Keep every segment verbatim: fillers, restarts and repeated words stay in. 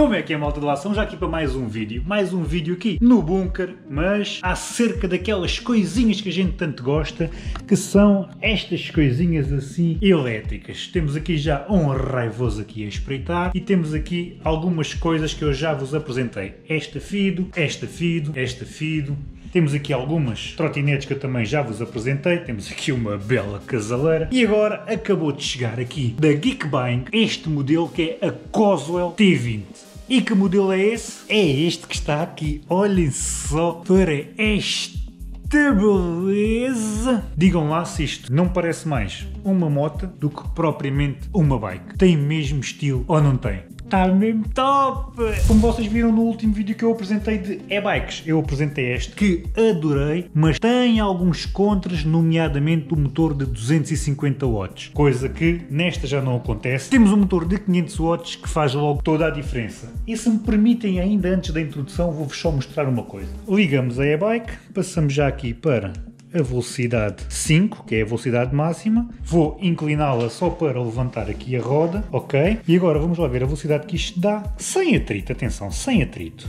Como é que é, malta do Ação? Já aqui para mais um vídeo, mais um vídeo aqui no bunker, mas acerca daquelas coisinhas que a gente tanto gosta, que são estas coisinhas assim elétricas. Temos aqui já um raivoso aqui a espreitar e temos aqui algumas coisas que eu já vos apresentei. Esta Fido, esta Fido, esta Fido. Temos aqui algumas trotinetes que eu também já vos apresentei. Temos aqui uma bela casaleira. E agora acabou de chegar aqui da Geekbuying este modelo que é a Coswell T vinte. E que modelo é esse? É este que está aqui. Olhem só para esta beleza. Digam lá se isto não parece mais uma moto do que propriamente uma bike. Tem mesmo estilo ou não tem? Está mesmo top! Como vocês viram no último vídeo que eu apresentei de e-bikes, eu apresentei este que adorei, mas tem alguns contras, nomeadamente o motor de duzentos e cinquenta watts, coisa que nesta já não acontece. Temos um motor de quinhentos watts que faz logo toda a diferença. E se me permitem ainda antes da introdução, vou-vos só mostrar uma coisa. Ligamos a e-bike, passamos já aqui para a velocidade cinco, que é a velocidade máxima. Vou incliná-la só para levantar aqui a roda, ok? E agora vamos lá ver a velocidade que isto dá sem atrito, atenção, sem atrito.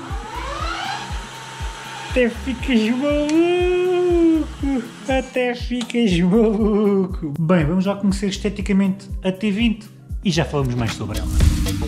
Até ficas maluco, até ficas maluco. Bem, vamos já conhecer esteticamente a T vinte e já falamos mais sobre ela.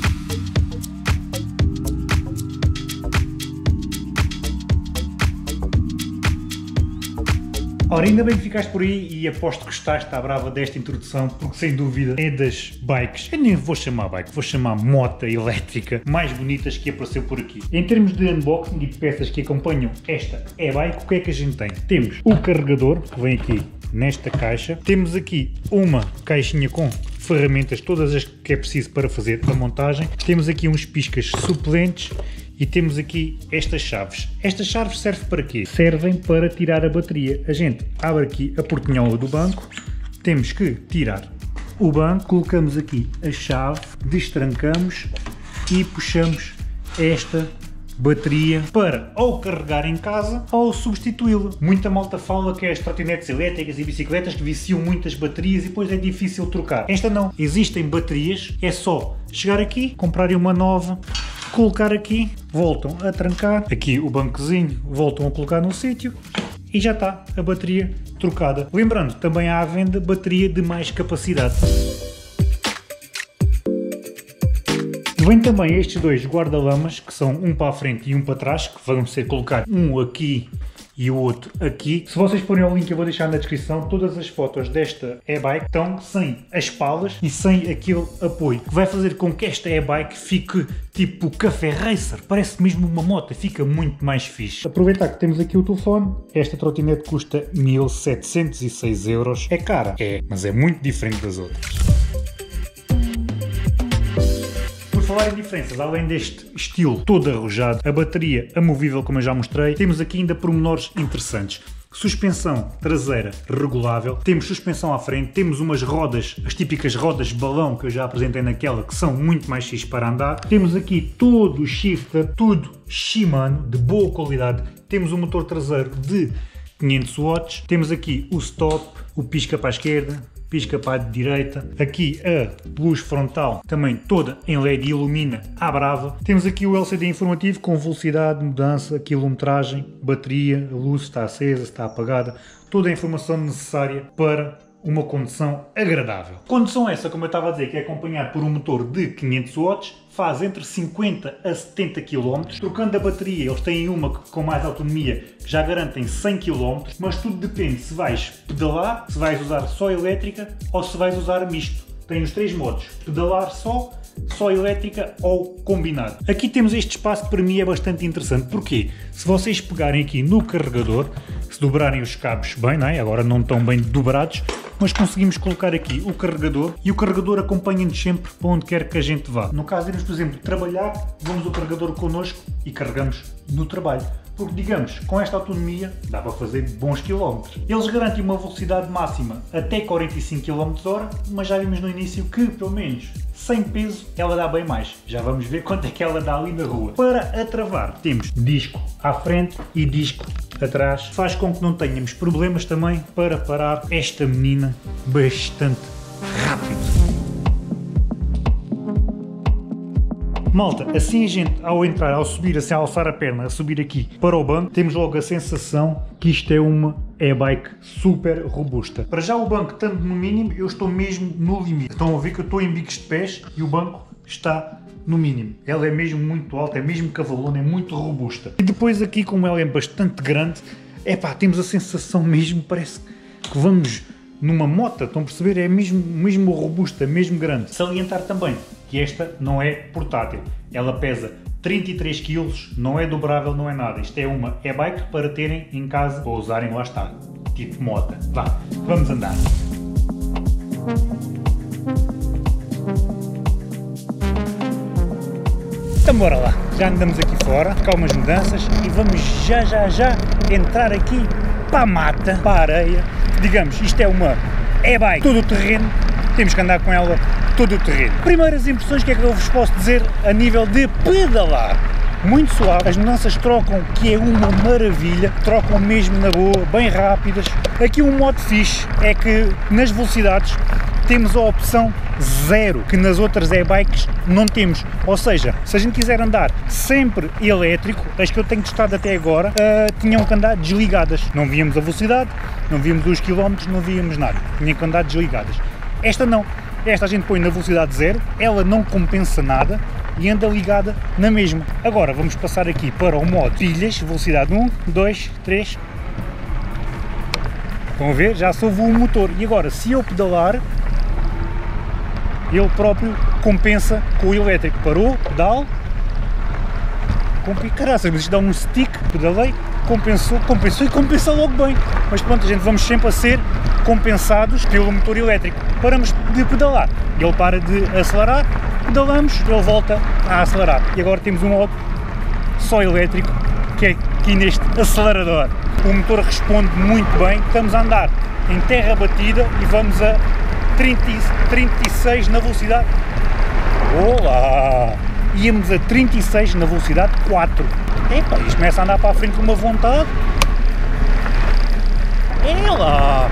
Ora, ainda bem que ficaste por aí e aposto que gostaste à brava desta introdução, porque sem dúvida é das bikes, eu nem vou chamar bike, vou chamar moto elétrica mais bonitas que apareceu por aqui. Em termos de unboxing e de peças que acompanham esta e-bike, o que é que a gente tem? Temos o carregador, que vem aqui nesta caixa, temos aqui uma caixinha com ferramentas, todas as que é preciso para fazer a montagem, temos aqui uns piscas suplentes. E temos aqui estas chaves. Estas chaves servem para quê? Servem para tirar a bateria. A gente abre aqui a portinhola do banco, temos que tirar o banco, colocamos aqui a chave, destrancamos e puxamos esta bateria para ou carregar em casa ou substituí-la. Muita malta fala que é as trotinetes elétricas e bicicletas que viciam muitas baterias e depois é difícil trocar. Esta não. Existem baterias, é só chegar aqui, comprarem uma nova, colocar aqui, voltam a trancar, aqui o bancozinho, voltam a colocar no sítio e já está a bateria trocada. Lembrando, também há à venda bateria de mais capacidade. Vem também estes dois guarda-lamas, que são um para a frente e um para trás, que vão ser colocados um aqui e o outro aqui. Se vocês forem ao link eu vou deixar na descrição, todas as fotos desta e-bike estão sem as palas e sem aquele apoio, que vai fazer com que esta e-bike fique tipo café racer, parece mesmo uma moto, fica muito mais fixe. Aproveitar que temos aqui o telefone, esta trotinete custa mil setecentos e seis euros, é cara, é, mas é muito diferente das outras. Falar em diferenças, além deste estilo todo arrojado, a bateria amovível como eu já mostrei, temos aqui ainda pormenores interessantes. Suspensão traseira regulável, temos suspensão à frente, temos umas rodas, as típicas rodas balão que eu já apresentei naquela, que são muito mais fixe para andar. Temos aqui todo o shifter, tudo Shimano, de boa qualidade. Temos um motor traseiro de quinhentos watts, temos aqui o stop, o pisca para a esquerda, pisca para a direita, aqui a luz frontal também toda em L E D e ilumina à brava. Temos aqui o L C D informativo com velocidade, mudança, quilometragem, bateria, a luz está acesa, está apagada, toda a informação necessária para uma condução agradável. Condução essa, como eu estava a dizer, que é acompanhada por um motor de quinhentos watts, faz entre cinquenta a setenta quilómetros. Trocando a bateria, eles têm uma com mais autonomia, que já garantem cem quilómetros, mas tudo depende se vais pedalar, se vais usar só elétrica ou se vais usar misto. Tem os três modos, pedalar só, só elétrica ou combinado. Aqui temos este espaço que para mim é bastante interessante. Porquê? Se vocês pegarem aqui no carregador, se dobrarem os cabos bem, não é? Agora não estão bem dobrados, mas conseguimos colocar aqui o carregador e o carregador acompanha-nos sempre para onde quer que a gente vá. No caso de irmos, por exemplo, trabalhar, vamos o carregador connosco e carregamos no trabalho. Porque, digamos, com esta autonomia dá para fazer bons quilómetros. Eles garantem uma velocidade máxima até quarenta e cinco quilómetros por hora, mas já vimos no início que, pelo menos, sem peso, ela dá bem mais. Já vamos ver quanto é que ela dá ali na rua. Para a travar, temos disco à frente e disco atrás. Faz com que não tenhamos problemas também para parar esta menina bastante rápido. Malta, assim a gente, ao entrar, ao subir, assim, a alçar a perna, a subir aqui para o banco, temos logo a sensação que isto é uma e-bike super robusta. Para já o banco, estando no mínimo, eu estou mesmo no limite. Estão a ver que eu estou em bicos de pés e o banco está no mínimo. Ela é mesmo muito alta, é mesmo cavalona, é muito robusta. E depois aqui, como ela é bastante grande, é pá, temos a sensação mesmo, parece que vamos numa moto, estão a perceber? É mesmo, mesmo robusta, mesmo grande. Salientar também que esta não é portátil. Ela pesa trinta e três quilos, não é dobrável, não é nada. Isto é uma e-bike para terem em casa ou usarem, lá está, tipo moto. Vá, vamos andar. Então bora lá, já andamos aqui fora, cá umas mudanças e vamos já já já entrar aqui para a mata, para a areia. Digamos, isto é uma e-bike todo o terreno, temos que andar com ela todo o terreno. Primeiras impressões, o que é que eu vos posso dizer a nível de pedalar? Muito suave, as mudanças trocam, que é uma maravilha, trocam mesmo na boa, bem rápidas. Aqui um modo fixe é que nas velocidades temos a opção zero, que nas outras e-bikes não temos. Ou seja, se a gente quiser andar sempre elétrico, as que eu tenho testado até agora, uh, tinham que andar desligadas. Não víamos a velocidade, não víamos os quilómetros, não víamos nada. Tinham que andar desligadas. Esta não. Esta a gente põe na velocidade zero, ela não compensa nada e anda ligada na mesma. Agora vamos passar aqui para o modo pilhas, velocidade um, dois, três. Estão a ver? Já soube o motor. E agora, se eu pedalar, ele próprio compensa com o elétrico. Parou, pedal, comp... caraças, mas isto dá um stick, pedalei, compensou, compensou e compensa logo bem. Mas pronto, a gente vamos sempre a ser compensados pelo motor elétrico. Paramos de pedalar, ele para de acelerar, pedalamos, ele volta a acelerar. E agora temos um modo só elétrico, que é aqui neste acelerador. O motor responde muito bem, estamos a andar em terra batida e vamos a trinta, trinta e seis na velocidade. Olá! Íamos a trinta e seis na velocidade quatro. Epa, isto começa a andar para a frente com uma vontade. É lá!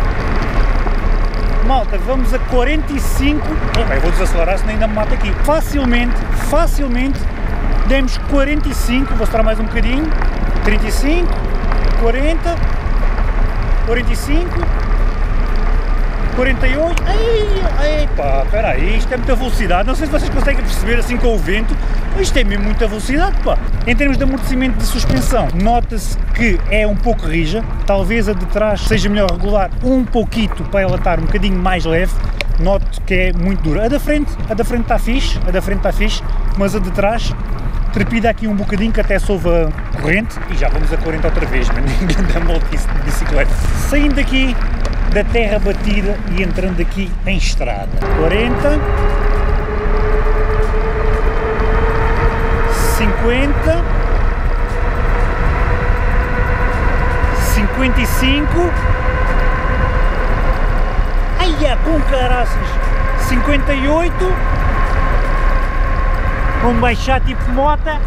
Malta, vamos a quarenta e cinco. Epa, eu vou desacelerar, senão ainda me mata aqui. Facilmente, facilmente, demos quarenta e cinco. Vou acelerar mais um bocadinho. trinta e cinco, quarenta, quarenta e cinco. quarenta e oito, ai, ai pá, espera aí, isto é muita velocidade, não sei se vocês conseguem perceber assim com o vento, isto é mesmo muita velocidade, pá. Em termos de amortecimento de suspensão, nota-se que é um pouco rija, talvez a de trás seja melhor regular um pouquito para ela estar um bocadinho mais leve, noto que é muito dura. A da frente, a da frente está fixe, a da frente está fixe, mas a de trás trepida aqui um bocadinho que até soube a corrente e já vamos a quarenta outra vez, mas ninguém dá maluquice de bicicleta. Saindo daqui da terra batida e entrando aqui em estrada. quarenta, cinquenta, cinquenta e cinco, ai é com caraças, cinquenta e oito, vamos baixar tipo mota,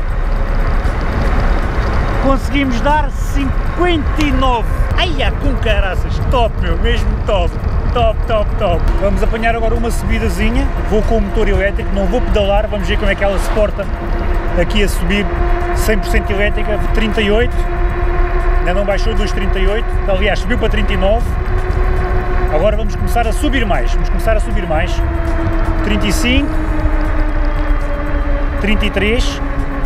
conseguimos dar cinquenta e nove. Ai, é com caraças, top meu, mesmo top, top, top, top. Vamos apanhar agora uma subidazinha, vou com o motor elétrico, não vou pedalar, vamos ver como é que ela se porta aqui a subir, cem por cento elétrica, trinta e oito, ainda não baixou dos trinta e oito, aliás subiu para trinta e nove, agora vamos começar a subir mais, vamos começar a subir mais, trinta e cinco, trinta e três,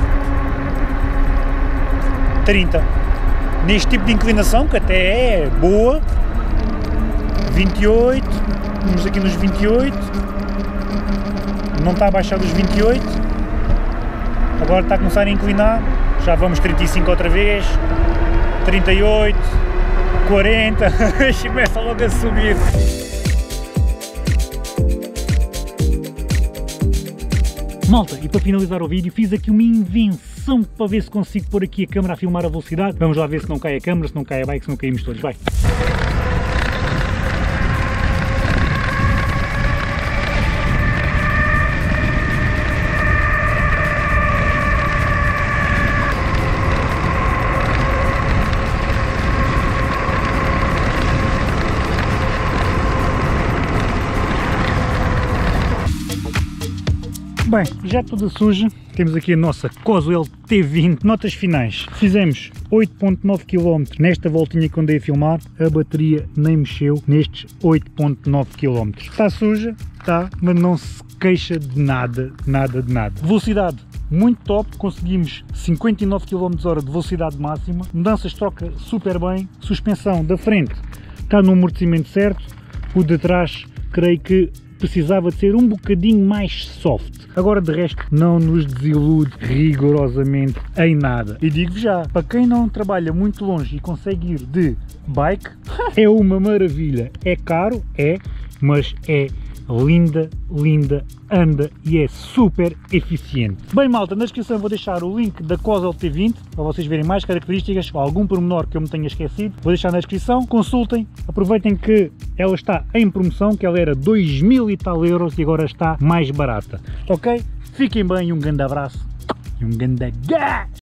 trinta. Neste tipo de inclinação, que até é boa, vinte e oito, vamos aqui nos vinte e oito, não está a baixar dos vinte e oito, agora está a começar a inclinar, já vamos trinta e cinco outra vez, trinta e oito, quarenta, e começa logo a subir. Malta, e para finalizar o vídeo fiz aqui uma invenção para ver se consigo pôr aqui a câmera a filmar a velocidade. Vamos lá ver se não cai a câmera, se não cai a bike, se não caímos todos, vai! Bem, já toda suja, temos aqui a nossa Coswell T vinte. Notas finais. Fizemos oito vírgula nove quilómetros nesta voltinha que andei a filmar. A bateria nem mexeu nestes oito vírgula nove quilómetros. Está suja? Está, mas não se queixa de nada, nada de nada. Velocidade muito top, conseguimos cinquenta e nove quilómetros por hora de velocidade máxima. Mudanças troca super bem. Suspensão da frente está no amortecimento certo. O de trás, creio que precisava de ser um bocadinho mais soft. Agora de resto não nos desilude rigorosamente em nada. E digo-vos já, para quem não trabalha muito longe e consegue ir de bike, é uma maravilha. É caro, é, mas é linda, linda, anda e é super eficiente. Bem malta, na descrição vou deixar o link da Coswell T vinte para vocês verem mais características ou algum pormenor que eu me tenha esquecido. Vou deixar na descrição, consultem, aproveitem que ela está em promoção, que ela era dois mil e tal euros e agora está mais barata. Ok? Fiquem bem, um grande abraço e um grande gás!